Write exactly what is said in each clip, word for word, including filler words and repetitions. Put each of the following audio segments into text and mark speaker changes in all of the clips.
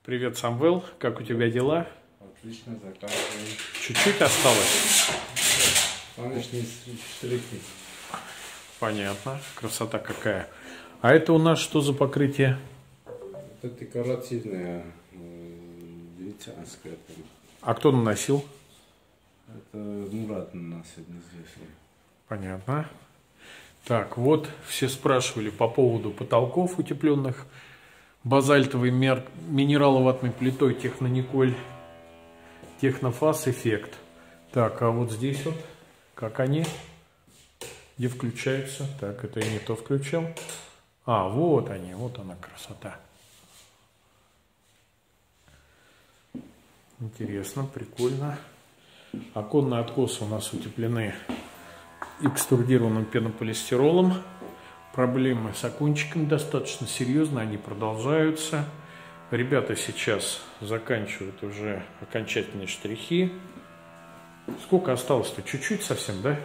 Speaker 1: Привет, Самвел. Как у тебя дела?
Speaker 2: Отлично, заканчиваем.
Speaker 1: Чуть-чуть осталось?
Speaker 2: Конечно, штрихи.
Speaker 1: Понятно. Красота какая. А это у нас что за покрытие?
Speaker 2: Это декоративное, венецианское.
Speaker 1: А кто наносил?
Speaker 2: Это Мурат наносит, неизвестно.
Speaker 1: Понятно. Так, вот все спрашивали по поводу потолков утепленных базальтовой минераловатной плитой Технониколь Технофас Эффект. Так, а вот здесь вот, как они? Где включаются? Так, это я не то включал. А, вот они, вот она красота. Интересно, прикольно. Оконные откосы у нас утеплены экструдированным пенополистиролом. Проблемы с окончиками достаточно серьезно, они продолжаются. Ребята сейчас заканчивают уже окончательные штрихи. Сколько осталось-то? Чуть-чуть совсем, да?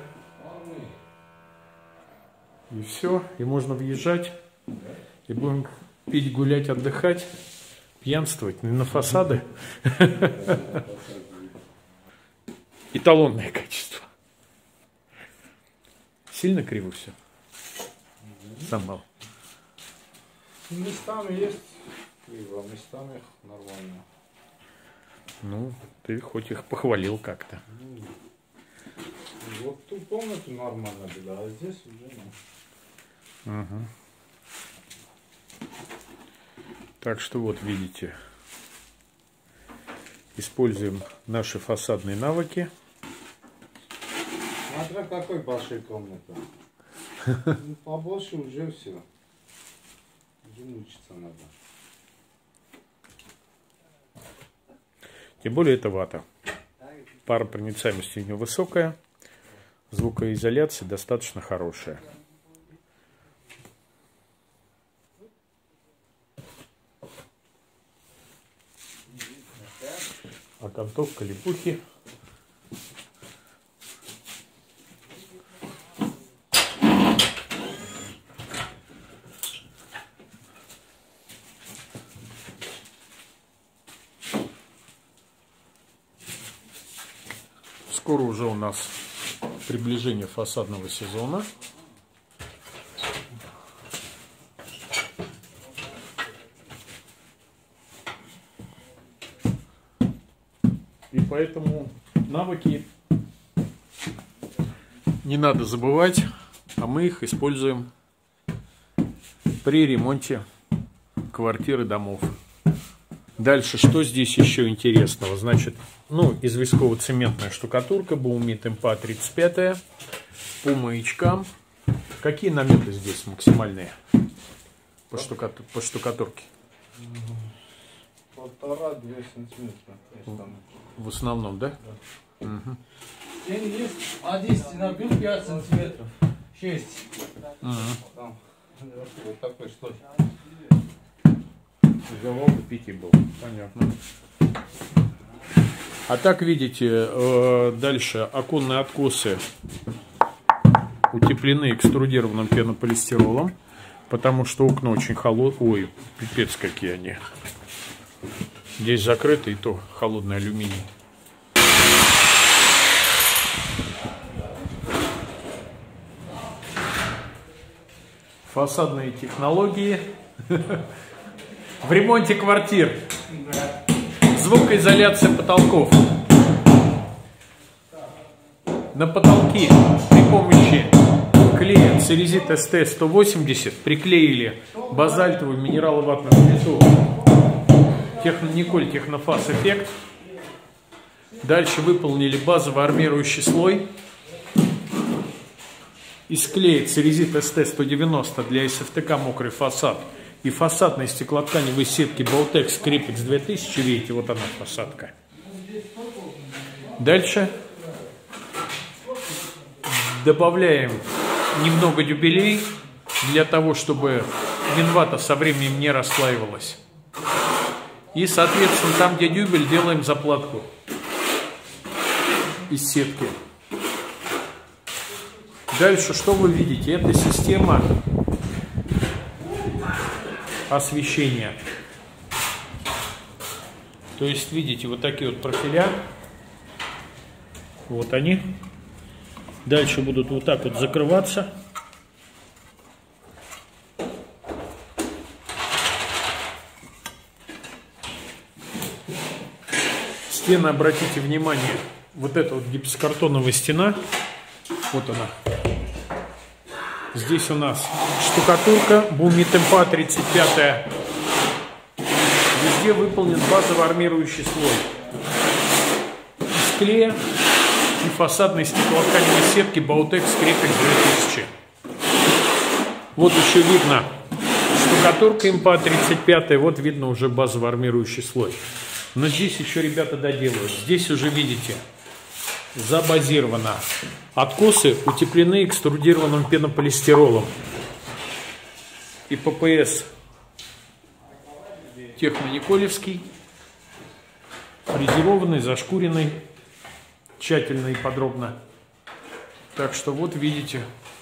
Speaker 1: И все, и можно въезжать. И будем пить, гулять, отдыхать, пьянствовать на фасады. Эталонное качество. Сильно криво все? Самвел.
Speaker 2: Местами есть криво, местами нормально.
Speaker 1: Ну, ты хоть их похвалил как-то.
Speaker 2: Ну, вот ту комнату нормально была, а здесь уже нет.
Speaker 1: Угу. Так что вот видите, используем наши фасадные навыки.
Speaker 2: Смотря какой большой комната. Побольше уже все. Уже мучиться надо.
Speaker 1: Тем более это вата. Паропроницаемость у нее высокая, звукоизоляция достаточно хорошая. Окантовка липухи. Скоро уже у нас приближение фасадного сезона. И поэтому навыки не надо забывать, а мы их используем при ремонте квартир и домов. Дальше, что здесь еще интересного? Значит, ну, известково-цементная штукатурка, Баумит эм пэ тридцать пять по маячкам. Какие наметы здесь максимальные по, штукатур по штукатурке?
Speaker 2: Полтора-две сантиметра.
Speaker 1: В основном, да?
Speaker 3: Да. Угу. Есть один стенобил пять сантиметров. шесть.
Speaker 1: Угу.
Speaker 2: Там вот такой слой.
Speaker 1: Уголок пяти был. Понятно. А так видите, дальше оконные откосы утеплены экструдированным пенополистиролом, потому что окна очень холодные. Ой, пипец какие они. Здесь закрыто, и то холодный алюминий. Фасадные технологии в ремонте квартир. Звукоизоляция потолков. На потолки при помощи клея Церезит эс тэ сто восемьдесят приклеили базальтовую минераловатную плиту Технониколь Технофас Эффект. Дальше выполнили базовый армирующий слой из клея Церезит эс тэ сто девяносто для эс эф тэ ка мокрый фасад и фасадной стеклотканевой сетки Болтекс Крипекс две тысячи. Видите, вот она фасадка. Дальше добавляем немного дюбелей для того, чтобы винвата со временем не расслаивалась. И, соответственно, там, где дюбель, делаем заплатку из сетки. Дальше, что вы видите? Это система освещения. То есть, видите, вот такие вот профиля. Вот они. Дальше будут вот так вот закрываться. Стены, обратите внимание, вот эта вот гипсокартоновая стена, вот она. Здесь у нас штукатурка Бумитемпа тридцать пять. Везде выполнен базовый армирующий слой из клея и фасадной стеклотканевой сетки Баутекс Крепекс две тысячи. Вот еще видно штукатурка Импа тридцать пять, вот видно уже базовый армирующий слой. Но здесь еще ребята доделают. Здесь уже видите, забазировано. Откосы утеплены экструдированным пенополистиролом. И ППС Техно-Николевский, фрезерованный, зашкуренный, тщательно и подробно. Так что вот видите,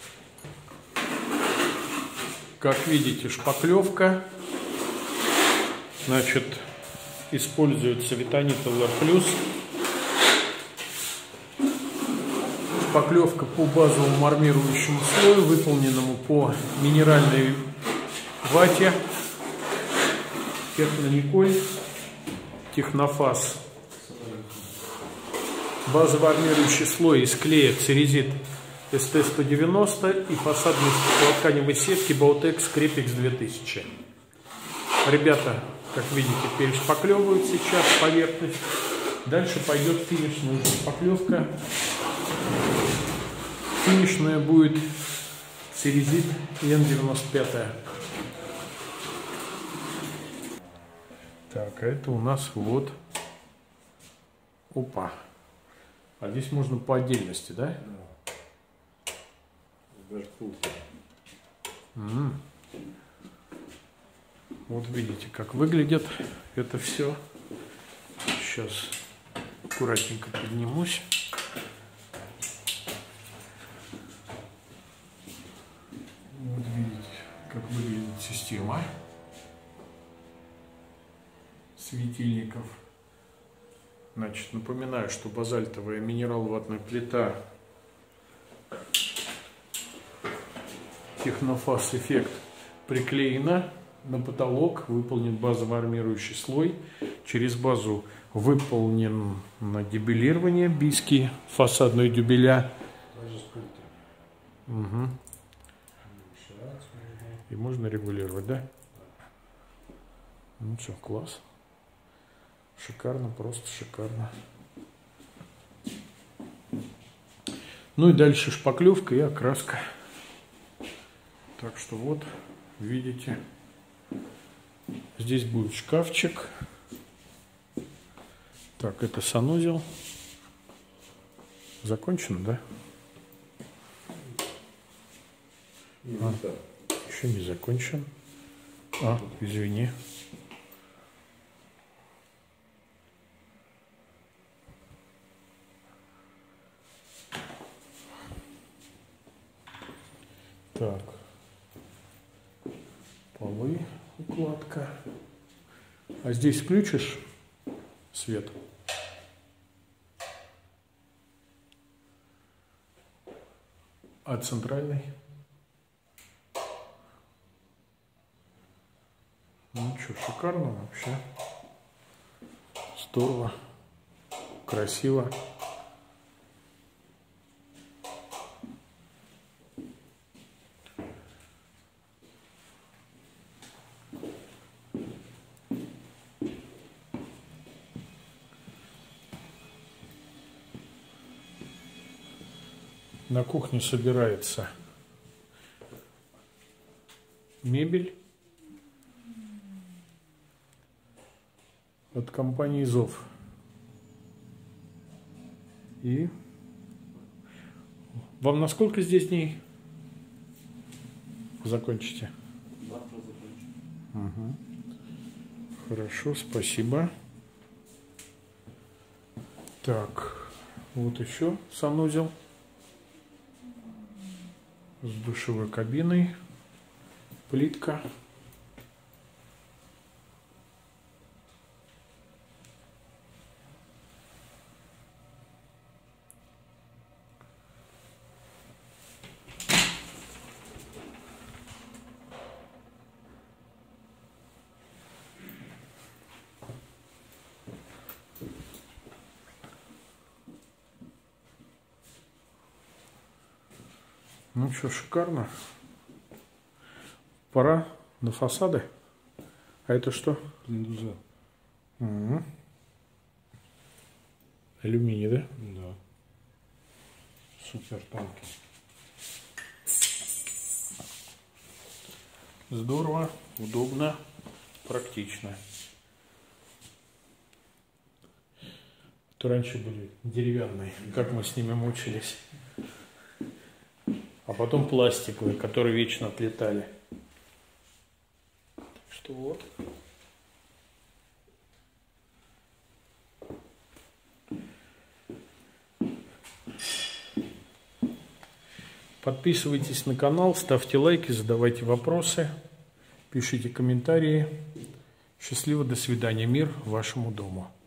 Speaker 1: как видите, шпаклевка. Значит, используется Витанит эл эр плюс. Шпаклевка по базовому армирующему слою, выполненному по минеральной вате. Техно-Николь, Технофас. Базовый армирующий слой из клея Церезит эс тэ сто девяносто и фасадной стеклотканевой сетки Баутекс Крепекс две тысячи. Ребята, как видите, перешпаклевывают сейчас поверхность. Дальше пойдет финишная шпаклевка. Финишная будет Церезит эн девяносто пять. Так, а это у нас вот. Опа. А здесь можно по отдельности, да? М-м. Вот видите, как выглядит это все. Сейчас аккуратненько поднимусь. Вот видите, как выглядит система светильников. Значит, напоминаю, что базальтовая минерал-ватная плита Технофас эффект приклеена на потолок, выполнен базовый армирующий слой. Через базу выполнено дюбелирование, биски, фасадные дюбеля. Угу. И можно регулировать, да? Ну что, класс. Шикарно, просто шикарно. Ну и дальше шпаклевка и окраска. Так что вот, видите, здесь будет шкафчик. Так, это санузел. Закончено, да? А, еще не закончен. А, извини. Так, полы, укладка. А здесь включишь свет? А центральный? Ну что, шикарно вообще. Здорово. Красиво. На кухне собирается мебель от компании ЗОВ. И вам на сколько здесь дней закончите?
Speaker 3: Завтра закончим.
Speaker 1: Угу. Хорошо, спасибо. Так, вот еще санузел с душевой кабиной, плитка. Ну что, шикарно. Пора на фасады. А это что?
Speaker 2: Плинтуза.
Speaker 1: Угу. Алюминий, да?
Speaker 2: Да. Супер тонкий.
Speaker 1: Здорово, удобно, практично. То раньше были деревянные, как мы с ними мучились. А потом пластиковые, которые вечно отлетали. Так что вот. Подписывайтесь на канал, ставьте лайки, задавайте вопросы, пишите комментарии. Счастливо, до свидания, мир вашему дому.